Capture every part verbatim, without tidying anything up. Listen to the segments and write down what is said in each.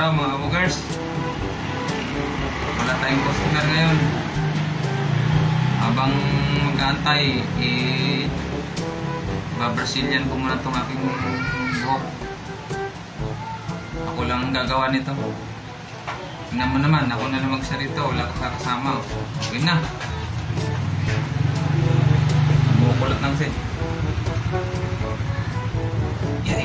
araw mga kabugers. Wala tayong customer ngayon. Habang mag-aantay, eh, ba-Brazilian ko muna itong aking buhok. Ako lang ang gagawa nito. Tingnan mo naman, ako na lang magsalita, wala ko kasama. Okay na. Bukulot lang sin. Yay!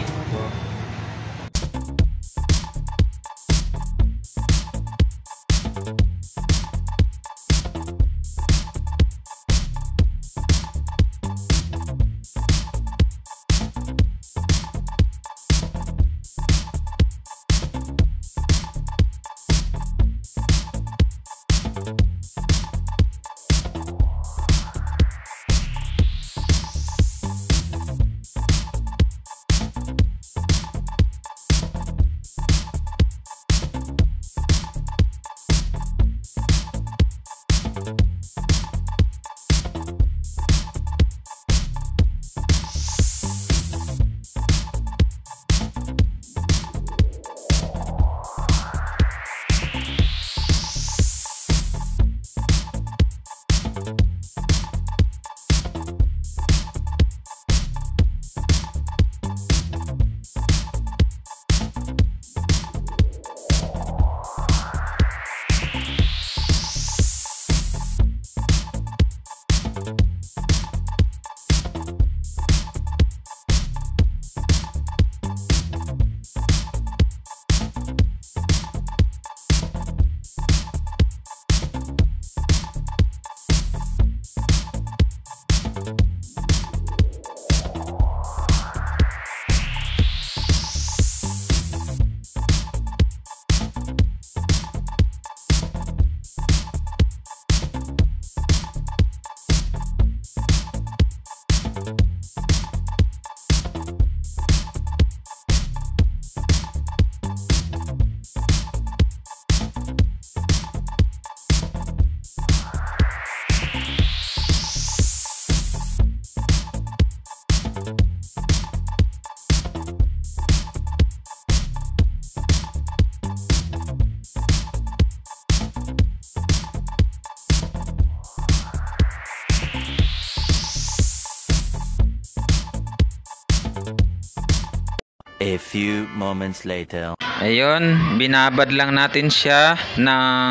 A few moments later. Ayun, binabad lang natin siya ng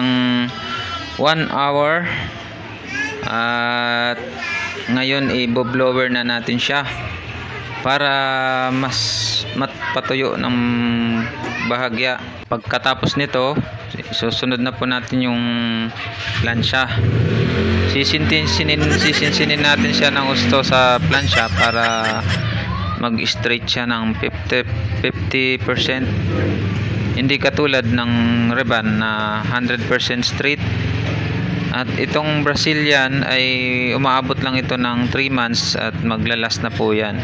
one hour. At ngayon i-blower na natin siya para mas matpatuyo ng bahagya. Pagkatapos nito, susunod na po natin yung plansya. Sisinsin sisinsin natin siya ng gusto sa plansya para mag-straight siya ng fifty percent. Hindi katulad ng Reban na one hundred percent straight. At itong Brazilian ay umaabot lang ito ng three months at maglalas na po yan.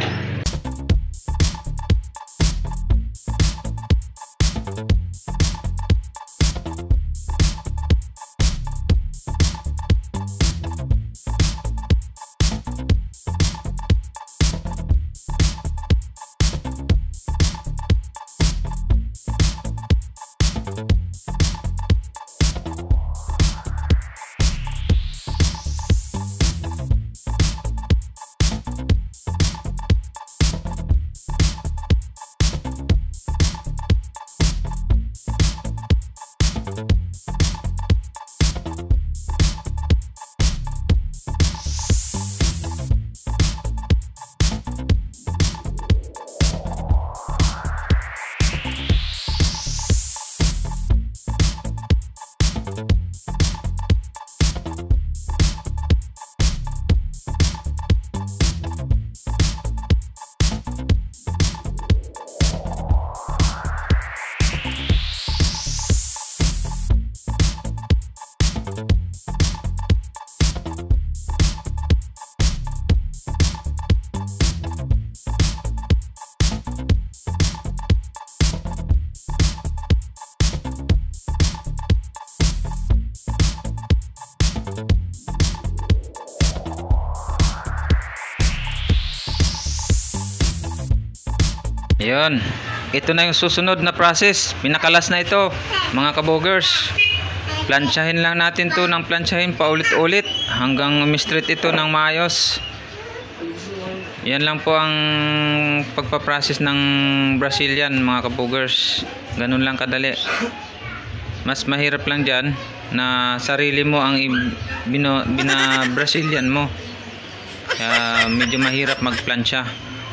Ayun, ito na yung susunod na process. Pinakalas na ito, mga kabogers. Plansyahin lang natin to ng plansyahin paulit-ulit hanggang umistret ito ng maayos. Yan lang po ang pagpaprocess ng Brazilian, mga kabogers. Ganun lang kadali. Mas mahirap lang dyan na sarili mo ang bino, bina Brazilian mo. Kaya medyo mahirap magplansya.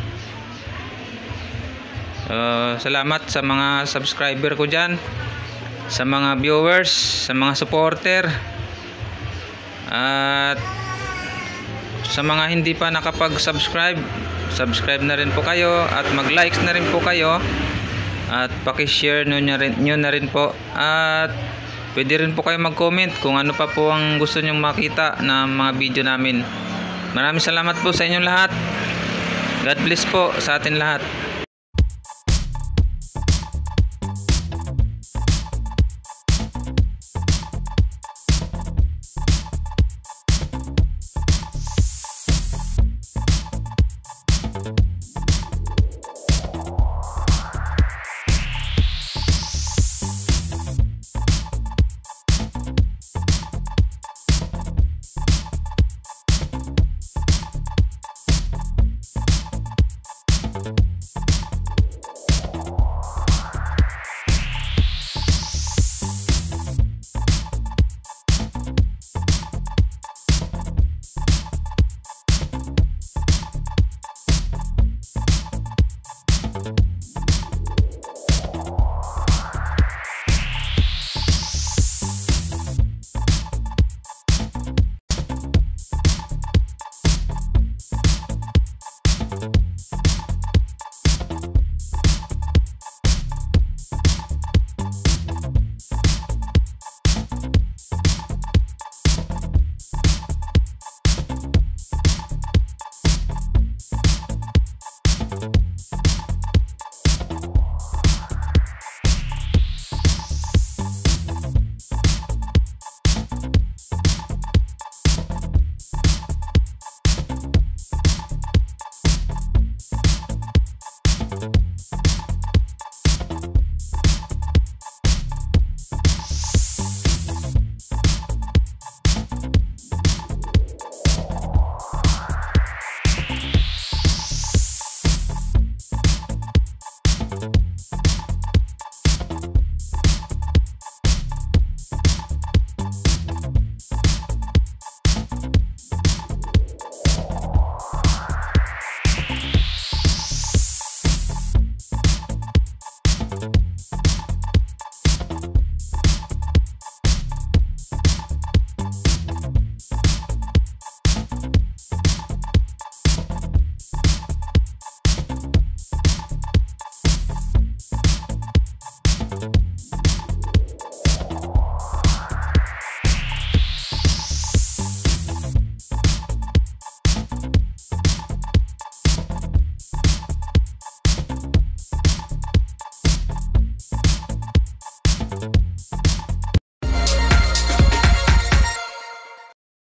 Uh, salamat sa mga subscriber ko dyan, sa mga viewers, sa mga supporter, at sa mga hindi pa nakapag-subscribe, subscribe na rin po kayo at mag-likes na rin po kayo at paki-share nyo na rin, nyo na rin po, at pwede rin po kayo mag-comment kung ano pa po ang gusto nyong makita na mga video namin. Maraming salamat po sa inyong lahat. God bless po sa atin lahat. you